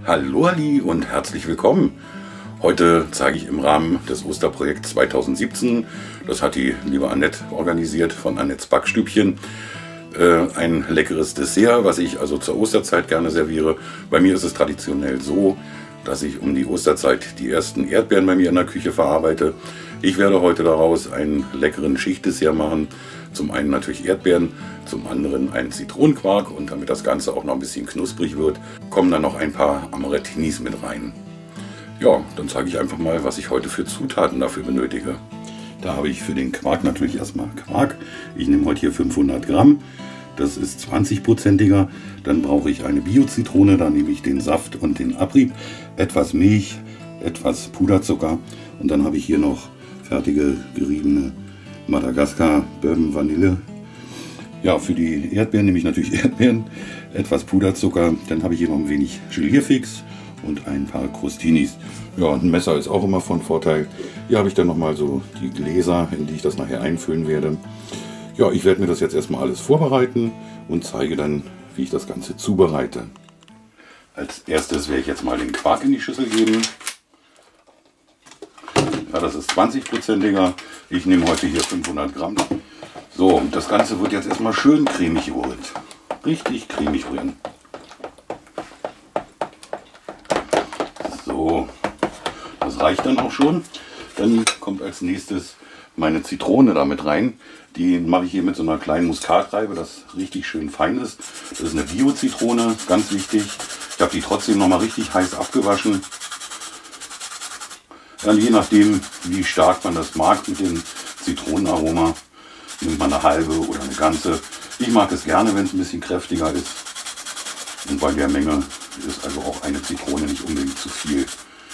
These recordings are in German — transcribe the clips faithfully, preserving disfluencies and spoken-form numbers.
Hallo Ali und herzlich willkommen. Heute zeige ich im Rahmen des Osterprojekts zweitausendsiebzehn, das hat die liebe Annette organisiert von Annettes Backstübchen, äh, ein leckeres Dessert, was ich also zur Osterzeit gerne serviere. Bei mir ist es traditionell so, dass ich um die Osterzeit die ersten Erdbeeren bei mir in der Küche verarbeite. Ich werde heute daraus einen leckeren Schichtdessert machen. Zum einen natürlich Erdbeeren, zum anderen einen Zitronenquark, und damit das Ganze auch noch ein bisschen knusprig wird, kommen dann noch ein paar Amaretinis mit rein. Ja, dann zeige ich einfach mal, was ich heute für Zutaten dafür benötige. Da habe ich für den Quark natürlich erstmal Quark. Ich nehme heute hier fünfhundert Gramm. Das ist zwanzig prozentiger. Dann brauche ich eine Bio-Zitrone, da nehme ich den Saft und den Abrieb, etwas Milch, etwas Puderzucker und dann habe ich hier noch fertige geriebene Madagaskar Bourbon Vanille. Ja, für die Erdbeeren nehme ich natürlich Erdbeeren, etwas Puderzucker, dann habe ich hier noch ein wenig Gelierfix und ein paar Crustinis. Ja, ein Messer ist auch immer von Vorteil. Hier habe ich dann nochmal so die Gläser, in die ich das nachher einfüllen werde. Ja, ich werde mir das jetzt erstmal alles vorbereiten und zeige dann, wie ich das Ganze zubereite. Als erstes werde ich jetzt mal den Quark in die Schüssel geben. Ja, das ist zwanzig prozentiger. Ich nehme heute hier fünfhundert Gramm. So, und das Ganze wird jetzt erstmal schön cremig gerührt. Richtig cremig rühren. So, das reicht dann auch schon. Dann kommt als nächstes meine Zitrone damit rein. Die mache ich hier mit so einer kleinen Muskatreibe, das richtig schön fein ist. Das ist eine Bio-Zitrone, ganz wichtig. Ich habe die trotzdem noch mal richtig heiß abgewaschen. Dann je nachdem, wie stark man das mag mit dem Zitronenaroma, nimmt man eine halbe oder eine ganze. Ich mag es gerne, wenn es ein bisschen kräftiger ist. Und bei der Menge ist also auch eine Zitrone nicht unbedingt zu viel.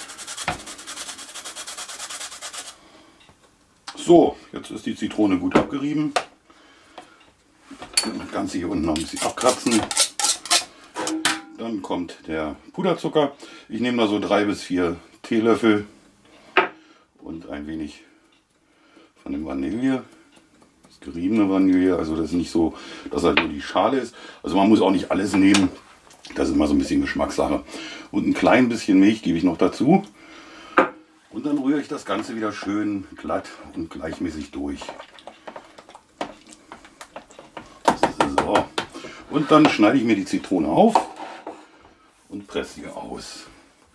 So, jetzt ist die Zitrone gut abgerieben. Das Ganze hier unten noch ein bisschen abkratzen. Dann kommt der Puderzucker. Ich nehme da so drei bis vier Teelöffel und ein wenig von dem Vanille. Das geriebene Vanille, also das ist nicht so, dass halt nur die Schale ist. Also man muss auch nicht alles nehmen. Das ist immer so ein bisschen Geschmackssache. Und ein klein bisschen Milch gebe ich noch dazu. Und dann rühre ich das Ganze wieder schön glatt und gleichmäßig durch. So. Und dann schneide ich mir die Zitrone auf und presse sie aus.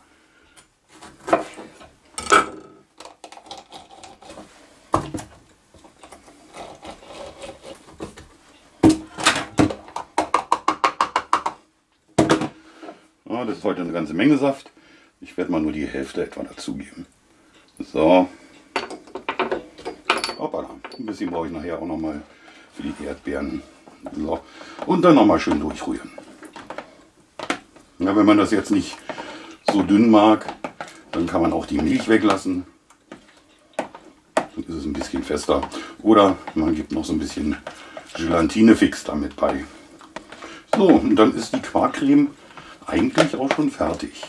Ja, das ist heute eine ganze Menge Saft. Ich werde mal nur die Hälfte etwa dazugeben. So. Hoppala. Ein bisschen brauche ich nachher auch noch mal für die Erdbeeren. So. Und dann noch mal schön durchrühren. Ja, wenn man das jetzt nicht so dünn mag, dann kann man auch die Milch weglassen. Dann ist es ein bisschen fester. Oder man gibt noch so ein bisschen Gelatinefix damit bei. So, und dann ist die Quarkcreme eigentlich auch schon fertig.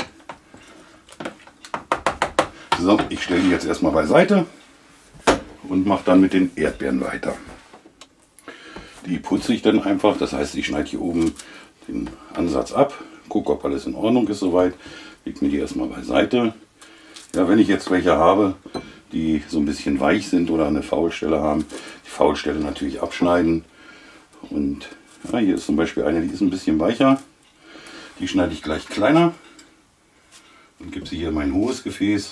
So, ich stelle die jetzt erstmal beiseite und mache dann mit den Erdbeeren weiter. Die putze ich dann einfach, das heißt, ich schneide hier oben den Ansatz ab, gucke, ob alles in Ordnung ist soweit, lege mir die erstmal beiseite. Ja, wenn ich jetzt welche habe, die so ein bisschen weich sind oder eine Faulstelle haben, die Faulstelle natürlich abschneiden. Und ja, hier ist zum Beispiel eine, die ist ein bisschen weicher. Die schneide ich gleich kleiner und gebe sie hier in mein hohes Gefäß.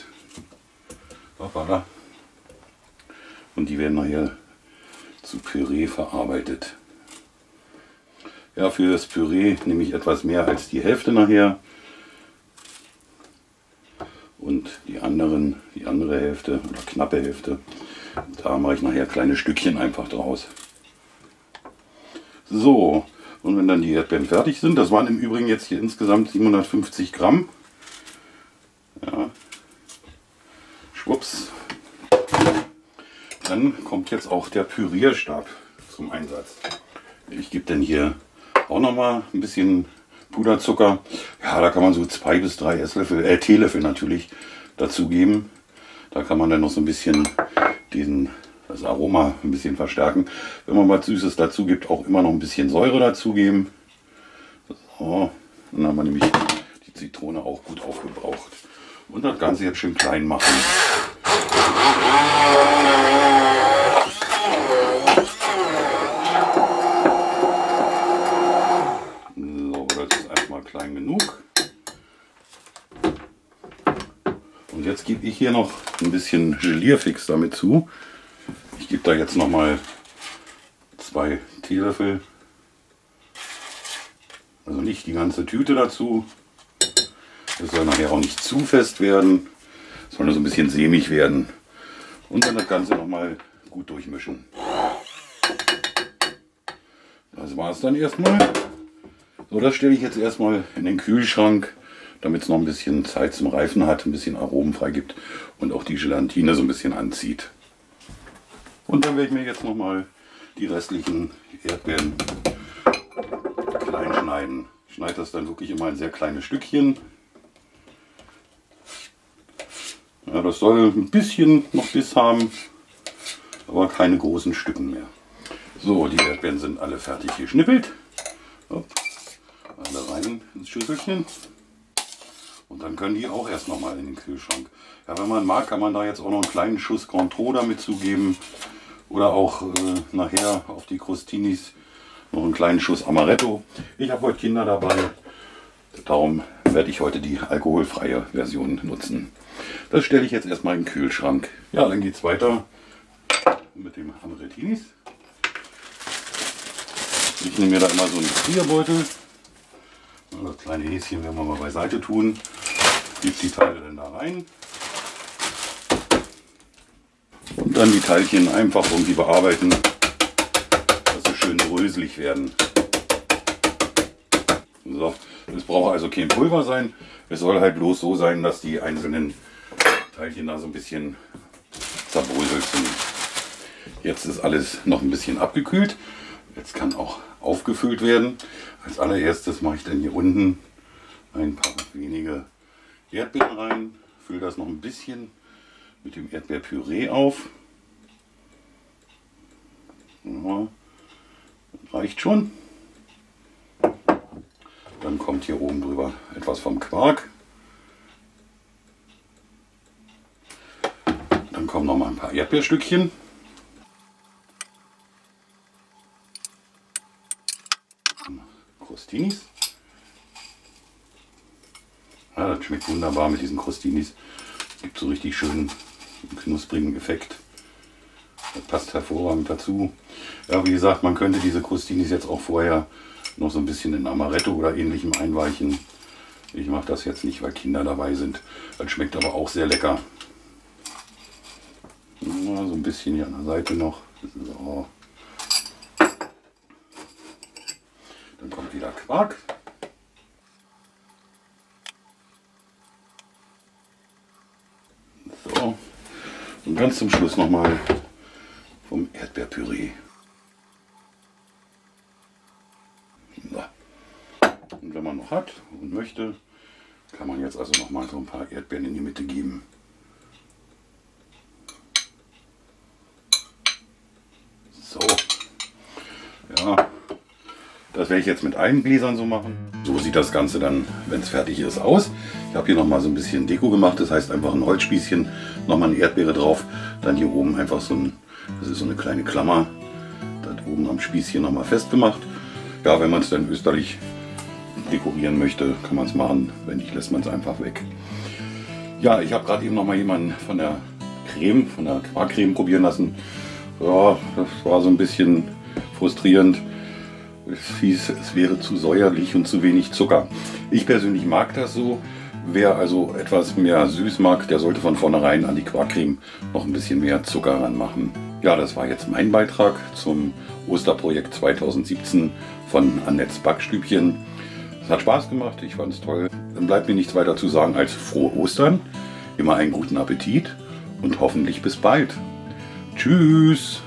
Und die werden nachher zu Püree verarbeitet. Ja, für das Püree nehme ich etwas mehr als die Hälfte nachher. Und die anderen, die andere Hälfte oder knappe Hälfte, da mache ich nachher kleine Stückchen einfach draus. So, und wenn dann die Erdbeeren fertig sind, das waren im Übrigen jetzt hier insgesamt siebenhundertfünfzig Gramm. Ja. Schwupps. Dann kommt jetzt auch der Pürierstab zum Einsatz. Ich gebe dann hier auch noch mal ein bisschen Puderzucker. Ja, da kann man so zwei bis drei Esslöffel, äh, Teelöffel natürlich dazugeben. Da kann man dann noch so ein bisschen diesen, das Aroma ein bisschen verstärken. Wenn man was Süßes dazu gibt, auch immer noch ein bisschen Säure dazugeben. So, dann haben wir nämlich die Zitrone auch gut aufgebraucht. Und das Ganze jetzt schön klein machen. So, das ist erstmal klein genug. Und jetzt gebe ich hier noch ein bisschen Gelierfix damit zu. Ich gebe da jetzt noch mal zwei Teelöffel. Also nicht die ganze Tüte dazu. Das soll nachher auch nicht zu fest werden, sondern so ein bisschen sämig werden. Und dann das Ganze noch mal gut durchmischen. Das war es dann erstmal. So, das stelle ich jetzt erstmal in den Kühlschrank, damit es noch ein bisschen Zeit zum Reifen hat, ein bisschen Aromen freigibt und auch die Gelatine so ein bisschen anzieht. Und dann werde ich mir jetzt noch mal die restlichen Erdbeeren klein schneiden. Ich schneide das dann wirklich immer in sehr kleine Stückchen. Ja, das soll ein bisschen noch Biss haben, aber keine großen Stücken mehr. So, die Erdbeeren sind alle fertig geschnippelt. So, alle rein ins Schüsselchen. Und dann können die auch erst noch mal in den Kühlschrank. Ja, wenn man mag, kann man da jetzt auch noch einen kleinen Schuss Cointreau damit zugeben. Oder auch äh, nachher auf die Crostinis noch einen kleinen Schuss Amaretto. Ich habe heute Kinder dabei, darum werde ich heute die alkoholfreie Version nutzen. Das stelle ich jetzt erstmal in den Kühlschrank. Ja, dann geht es weiter mit dem Amaretinis. Ich nehme mir da immer so einen Gefrierbeutel. Das kleine Häschen werden wir mal beiseite tun. Gebe die Teile dann da rein. Und dann die Teilchen einfach irgendwie bearbeiten, dass sie schön bröselig werden. So, es braucht also kein Pulver sein. Es soll halt bloß so sein, dass die einzelnen Teilchen da so ein bisschen zerbröselt sind. Jetzt ist alles noch ein bisschen abgekühlt. Jetzt kann auch aufgefüllt werden. Als allererstes mache ich dann hier unten ein paar wenige Erdbeeren rein. Fülle das noch ein bisschen mit dem Erdbeerpüree auf. Ja, reicht schon. Dann kommt hier oben drüber etwas vom Quark. Dann kommen noch mal ein paar Erdbeerstückchen. Crostinis. Ja, das schmeckt wunderbar mit diesen Crostinis. Gibt so richtig schönen knusprigen Effekt. Das passt hervorragend dazu. Ja, wie gesagt, man könnte diese Crostinis jetzt auch vorher noch so ein bisschen in Amaretto oder ähnlichem einweichen. Ich mache das jetzt nicht, weil Kinder dabei sind. Das schmeckt aber auch sehr lecker. Ja, so ein bisschen hier an der Seite noch. So. Dann kommt wieder Quark. So. Und ganz zum Schluss nochmal vom Erdbeerpüree. So. Und wenn man noch hat und möchte, kann man jetzt also noch mal so ein paar Erdbeeren in die Mitte geben. So. Ja. Das werde ich jetzt mit allen Gläsern so machen. So sieht das Ganze dann, wenn es fertig ist, aus. Ich habe hier noch mal so ein bisschen Deko gemacht. Das heißt einfach ein Holzspießchen, noch mal eine Erdbeere drauf. Dann hier oben einfach so ein, das ist so eine kleine Klammer. Da oben am Spießchen noch mal festgemacht. Ja, wenn man es dann österlich dekorieren möchte, kann man es machen. Wenn nicht, lässt man es einfach weg. Ja, ich habe gerade eben noch mal jemanden von der Creme, von der Quarkcreme probieren lassen. Ja, das war so ein bisschen frustrierend. Es hieß, es wäre zu säuerlich und zu wenig Zucker. Ich persönlich mag das so. Wer also etwas mehr süß mag, der sollte von vornherein an die Quarkcreme noch ein bisschen mehr Zucker ranmachen. Ja, das war jetzt mein Beitrag zum Osterprojekt zweitausendsiebzehn von Annettes Backstübchen. Es hat Spaß gemacht, ich fand es toll. Dann bleibt mir nichts weiter zu sagen als frohe Ostern, immer einen guten Appetit und hoffentlich bis bald. Tschüss!